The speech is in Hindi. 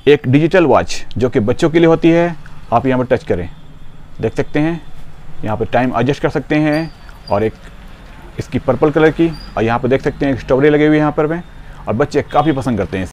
एक डिजिटल वॉच जो कि बच्चों के लिए होती है, आप यहाँ पर टच करें, देख सकते हैं यहाँ पर टाइम एडजस्ट कर सकते हैं। और एक इसकी पर्पल कलर की, और यहाँ पर देख सकते हैं स्ट्रॉबेरी लगे हुए हैं यहाँ पर में, और बच्चे काफ़ी पसंद करते हैं।